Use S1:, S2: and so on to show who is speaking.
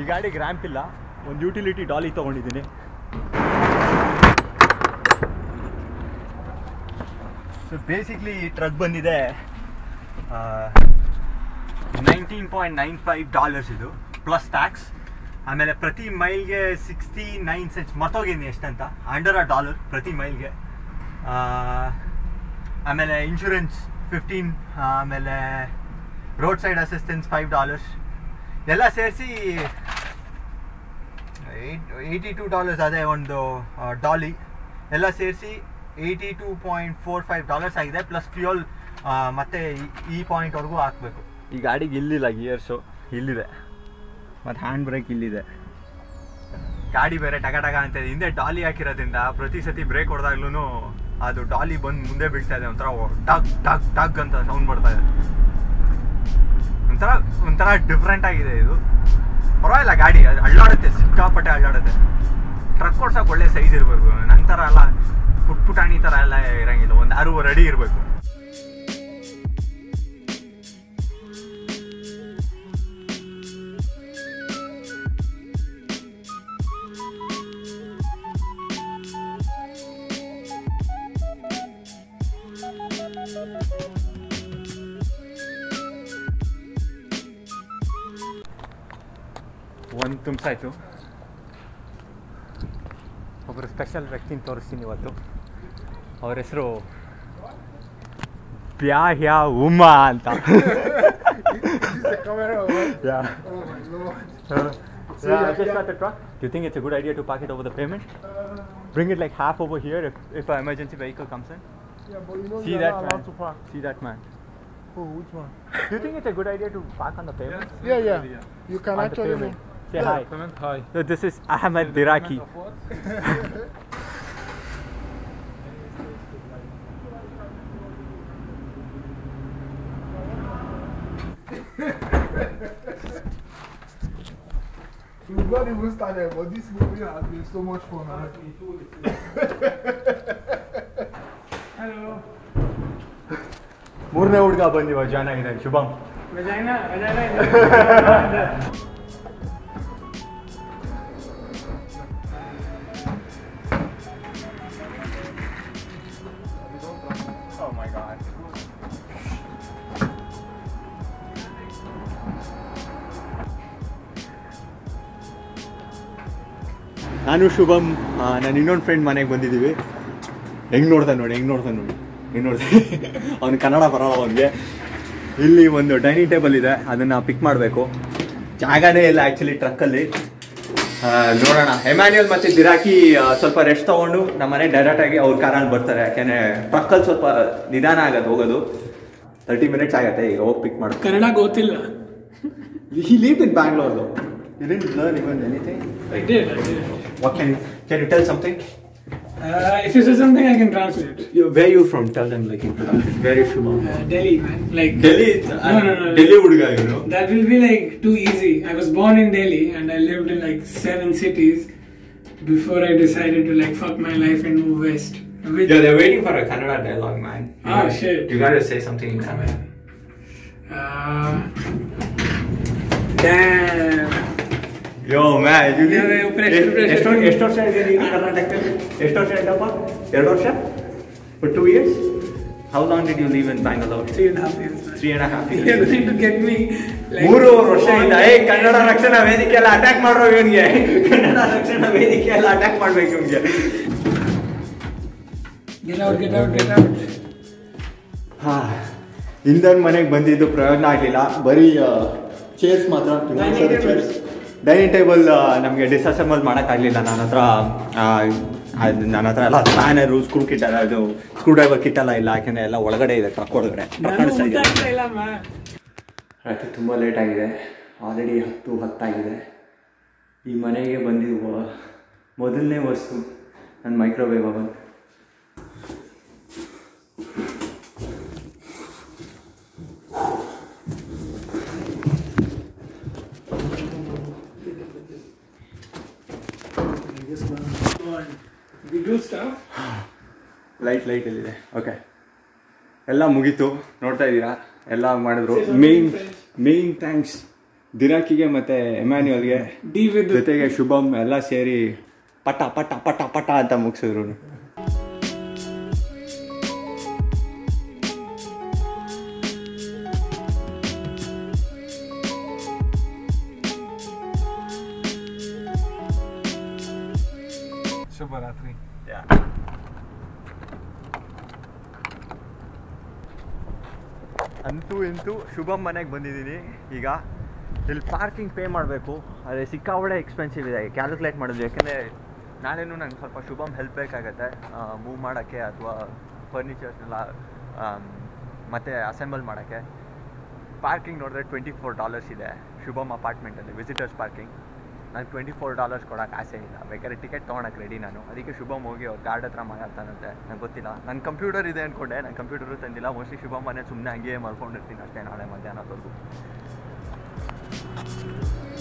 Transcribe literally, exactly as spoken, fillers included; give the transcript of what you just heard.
S1: ಈ ಗಾಡಿಗೆ ರ್ಯಾಂಪ್ ಇಲ್ಲ, ಒಂದು ಯುಟಿಲಿಟಿ ಡಾಲಿ ತೊಗೊಂಡಿದ್ದೀನಿ. ಸೊ ಬೇಸಿಕ್ಲಿ ಈ ಟ್ರಕ್ ಬಂದಿದೆ nineteen point nine five dollars ಇದು ಪ್ಲಸ್ ಟ್ಯಾಕ್ಸ್. ಆಮೇಲೆ ಪ್ರತಿ ಮೈಲ್ಗೆ ಸಿಕ್ಸ್ಟಿ ನೈನ್ ಸೆಂಟ್ಸ್, ಮರ್ತೋಗಿದ್ದೀನಿ ಎಷ್ಟಂತ, ಅಂಡರ್ ಅ ಡಾಲರ್ ಪ್ರತಿ ಮೈಲ್ಗೆ. ಆಮೇಲೆ ಇನ್ಶೂರೆನ್ಸ್ ಫಿಫ್ಟೀನ್, ಆಮೇಲೆ road side assistance five dollars, ಎಲ್ಲ ಸೇರಿಸಿ ಏಯ್ಟ್ ಏಯ್ಟಿ ಟೂ ಡಾಲರ್ಸ್. ಅದೇ ಒಂದು ಡಾಲಿ ಎಲ್ಲ ಸೇರಿಸಿ eighty two point four five dollars ಆಗಿದೆ, ಪ್ಲಸ್ ಫ್ಯೂಯಲ್ ಮತ್ತು ಈ ಪಾಯಿಂಟ್ವರೆಗೂ ಹಾಕಬೇಕು. ಈ ಗಾಡಿಗೆ ಇಲ್ಲಿಲ್ಲ ಗಿಯರ್ಸು, ಇಲ್ಲಿದೆ, ಮತ್ತು ಹ್ಯಾಂಡ್ ಬ್ರೇಕ್ ಇಲ್ಲಿದೆ. ಗಾಡಿ ಬೇರೆ ಟಗ ಟಗ ಅಂತ ಇದೆ. ಹಿಂದೆ ಡಾಲಿ ಹಾಕಿರೋದ್ರಿಂದ ಪ್ರತಿ ಸತಿ ಬ್ರೇಕ್ ಹೊಡೆದಾಗ್ಲೂ ಅದು ಡಾಲಿ ಬಂದು ಮುಂದೆ ಬೀಳ್ತಾ ಇದೆ. ಒಂಥರ ಟಗ್ ಟಗ್ ಟಗ್ ಅಂತ ಸೌಂಡ್ ಬರ್ತಾ ಇದೆ. ಒಂಥರ ಒಂಥರ ಡಿಫ್ರೆಂಟ್ ಆಗಿದೆ ಇದು. ಪರವಾಗಿಲ್ಲ, ಗಾಡಿ ಅದು ಅಳ್ಳಾಡುತ್ತೆ, ಸಿಕ್ಕಾಪಟ್ಟೆ ಅಳ್ಳಾಡುತ್ತೆ. ಟ್ರಕ್ ಓಡ್ಸೋಕೆ ಒಳ್ಳೆ ಸೈಜ್ ಇರಬೇಕು. ನಂತರ ಎಲ್ಲ ಪುಟ್ ಪುಟಾಣಿ ಥರ ಎಲ್ಲ ಇರೋಂಗಿಲ್ಲ, ಒಂದು ಅರವತ್ತು ಅಡಿ ಇರಬೇಕು. ಒಂದು ತುಂಬಿಸಾಯ್ತು. ಒಬ್ಬರು ಸ್ಪೆಷಲ್ ವ್ಯಕ್ತಿನ ತೋರಿಸ್ತೀನಿ ಇವತ್ತು. ಅವ್ರ ಹೆಸರು ಬ್ಯಾಹ್ಯ ಉಮಾ ಅಂತ. Do you think it's a good idea to park it over the pavement? Bring it like half over here if, if an emergency vehicle comes in.
S2: Yeah, but you know
S1: See
S2: you're
S1: that
S2: not
S1: man?
S2: allowed to park.
S1: See that man?
S2: Oh, which one?
S1: Do you think it's a good idea to park on the pavement?
S2: Yeah, yeah. You can
S1: On the
S2: actually
S1: pavement.
S2: move.
S1: Say
S2: Yeah.
S1: hi.
S3: Comment, hi.
S1: So this is Ahmed Dhiraki.
S2: We've not even started, but this movie has been so much fun.
S3: Hello.
S1: ಮೂರನೇ ಹುಡುಗ ಬಂದಿವ join ಆಗಿದ್ದಾನೆ, Shubham.
S3: Vagina, vagina.
S1: Oh my god. ನಾನು ಶುಭಮ್ ನಾನು ಇನ್ನೊಂದು friend ಮನೆಗೆ ಬಂದಿದ್ದೀವಿ. ಹೆಂಗೆ ನೋಡ್ತಾನೆ ನೋಡಿ, ಹೆಂಗೆ ನೋಡ್ತಾನೆ ನೋಡಿ, ಹೆಂಗೆ ನೋಡ್ತಾನೆ. ಅವ್ನು ಕನ್ನಡ ಬರೋಲ್ಲ ಅವನಿಗೆ. ಇಲ್ಲಿ ಒಂದು ಡೈನಿಂಗ್ ಟೇಬಲ್ ಇದೆ, ಅದನ್ನು ಪಿಕ್ ಮಾಡಬೇಕು. ಜಾಗನೇ ಇಲ್ಲ ಆ್ಯಕ್ಚುಲಿ ಟ್ರಕ್ಕಲ್ಲಿ. ನೋಡೋಣ. ಎಮ್ಯಾನ್ಯುಯಲ್ ಮತ್ತು ಧಿರಾಕಿ ಸ್ವಲ್ಪ ರೆಸ್ಟ್ ತೊಗೊಂಡು ನಮ್ಮ ಮನೆ ಡೈರೆಕ್ಟಾಗಿ ಅವ್ರ ಕಾರಲ್ಲಿ ಬರ್ತಾರೆ. ಯಾಕೆಂದರೆ ಟ್ರಕ್ಕಲ್ಲಿ ಸ್ವಲ್ಪ ನಿಧಾನ ಆಗೋದು ಹೋಗೋದು. ತರ್ಟಿ ಮಿನಿಟ್ಸ್ ಆಗುತ್ತೆ ಈಗ ಹೋಗಿ ಪಿಕ್ ಮಾಡೋದು.
S3: ಕನ್ನಡ ಗೊತ್ತಿಲ್ಲ.
S1: He lived in Bangalore though. You didn't learn even anything?
S3: I did, I did.
S1: What can you, can you tell something?
S3: Uh, if you say something, I can translate.
S1: You, where are you from? Tell them like introduction. Where is Shubham?
S3: Uh, Delhi, man. Like
S1: Delhi?
S3: No, no, no.
S1: Delhi Udga, you know?
S3: That will be like too easy. I was born in Delhi and I lived in like seven cities before I decided to like fuck my life and move west. Which
S1: Yeah, they're waiting for a Kannada dialogue, man. You
S3: Ah,
S1: gotta,
S3: shit.
S1: You gotta say something in Kannada.
S3: Uh, damn.
S1: Yo, man. You
S3: Yeah, yeah, pressure, pressure.
S1: ಎಷ್ಟು ಎಷ್ಟು ವರ್ಷ ಇದೆ ನೀನು ಕರ್ನಾಟಕದಲ್ಲಿ? ಎಷ್ಟು ವರ್ಷ ಇದ್ದಪ್ಪ? ಎರಡು ವರ್ಷ? For two years? How long did you live in Bangalore?
S3: Three and a half years. Man.
S1: Three and a half years.
S3: You're going to get me like
S1: ಮೂರು ವರ್ಷದಿಂದ ಏ ಕನ್ನಡ ರಕ್ಷಣಾ ವೇದಿಕೆ ಎಲ್ಲ ಅಟ್ಯಾಕ್ ಮಾಡ್ರೋ ಇವನ್ಗೆ. ಕನ್ನಡ ರಕ್ಷಣಾ ವೇದಿಕೆ ಎಲ್ಲ ಅಟ್ಯಾಕ್ ಮಾಡ್ಬೇಕು ಇವನ್ಗೆ.
S3: Get out, get out, get out.
S1: ಹಾ, ಇಂದನ್ ಮನೆಗೆ ಬಂದಿದ್ದು ಪ್ರಯೋಜನ ಆಗಲಿಲ್ಲ. ಬರೀ ಚೇರ್ಸ್ ಮಾತ್ರ, ಚೇರ್ಸ್. ಡೈನಿಂಗ್ ಟೇಬಲ್ ನಮಗೆ ಡಿಸ್ಅಸೆಂಬಲ್ ಮಾಡೋಕ್ಕಾಗಲಿಲ್ಲ. ನನ್ನ ಹತ್ರ ಅದು ನನ್ನ ಹತ್ರ ಎಲ್ಲ ಸ್ಪ್ಯಾನರು, ಸ್ಕ್ರೂ ಕಿಟ್ ಎಲ್ಲ, ಅದು ಸ್ಕ್ರೂ ಡ್ರೈವರ್ ಕಿಟ್ ಎಲ್ಲ ಇಲ್ಲ. ಯಾಕೆಂದರೆ ಎಲ್ಲ ಒಳಗಡೆ ಇದೆ, ಟ್ರಕ್ ಒಳಗಡೆ. ರಾತ್ರಿ ತುಂಬ ಲೇಟ್ ಆಗಿದೆ. ಆಲ್ರೆಡಿ ಹತ್ತು ಹತ್ತಾಗಿದೆ. ಈ ಮನೆಗೆ ಬಂದಿರುವ ಮೊದಲನೇ ವಸ್ತು ನನ್ನ ಮೈಕ್ರೋವೇವ್ ಅವನ್. ಲೈಟ್ ಲೈಟ್ ಎಲ್ಲಿದೆ? ಓಕೆ, ಎಲ್ಲ ಮುಗೀತು. ನೋಡ್ತಾ ಇದ್ದೀರಾ, ಎಲ್ಲ ಮಾಡಿದ್ರು. ಮೇನ್ ಮೇನ್ ಥ್ಯಾಂಕ್ಸ್ ಧಿರಾಕಿಗೆ ಮತ್ತು ಎಮ್ಯಾನ್ಯುಯಲ್ಗೆ
S3: ಡಿ ವಿತ್
S1: ಜೊತೆಗೆ ಶುಭಮ್ ಎಲ್ಲ ಸೇರಿ ಪಟ ಪಟ ಪಟ ಪಟ ಅಂತ ಮುಗಿಸಿದ್ರು.
S2: ಶುಭರಾತ್ರಿ.
S1: ಅಂತೂ ಇಂತೂ ಶುಭಮ್ ಮನೆಗೆ ಬಂದಿದ್ದೀನಿ. ಈಗ ಇಲ್ಲಿ ಪಾರ್ಕಿಂಗ್ ಪೇ ಮಾಡಬೇಕು. ಅದೇ ಸಿಕ್ಕಾಪಟ್ಟೆ ಎಕ್ಸ್ಪೆನ್ಸಿವ್ ಇದೆ ಕ್ಯಾಲ್ಕುಲೇಟ್ ಮಾಡಿದ್ವಿ. ಯಾಕೆಂದರೆ ನಾಳೆನೂ ನಂಗೆ ಸ್ವಲ್ಪ ಶುಭಮ್ ಹೆಲ್ಪ್ ಬೇಕಾಗತ್ತೆ ಮೂವ್ ಮಾಡೋಕ್ಕೆ ಅಥವಾ ಫರ್ನಿಚರ್ಸ್ನೆಲ್ಲ ಮತ್ತು ಅಸೆಂಬಲ್ ಮಾಡೋಕ್ಕೆ. ಪಾರ್ಕಿಂಗ್ ನೋಡಿದ್ರೆ ಟ್ವೆಂಟಿ ಫೋರ್ ಡಾಲರ್ಸ್ ಇದೆ ಶುಭಮ್ ಅಪಾರ್ಟ್ಮೆಂಟಲ್ಲಿ, ವಿಸಿಟರ್ಸ್ ಪಾರ್ಕಿಂಗ್. ನಾನು ಟ್ವೆಂಟಿ ಫೋರ್ ಡಾಲರ್ಸ್ ಕೊಡೋಕೆ ಆಸೆ ಇಲ್ಲ. ಬೇಕಾದ್ರೆ ಟಿಕೆಟ್ ತೊಗೊಳಕ್ಕೆ ರೆಡಿ ನಾನು. ಅದಕ್ಕೆ ಶುಭಮ್ ಹೋಗಿ ಅವ್ರ ಗಾರ್ಡ್ ಹತ್ರ ಮಾತಾಡ್ತಾನಂತೆ. ನಂಗೆ ಗೊತ್ತಿಲ್ಲ, ನನ್ನ ಕಂಪ್ಯೂಟರ್ ಇದೆ ಅಂದ್ಕೊಂಡೆ. ನನ್ನ ಕಂಪ್ಯೂಟರು ತಂದಿಲ್ಲ. ಮೋಸ್ಟ್ಲಿ ಶುಭಮ್ ಮನೆ ಸುಮ್ಮನೆ ಹಂಗೆ ಮಲ್ಕೊಂಡಿರ್ತೀನಿ ಅಷ್ಟೇ ನಾಳೆ ಮಧ್ಯಾಹ್ನದವರೆಗೂ.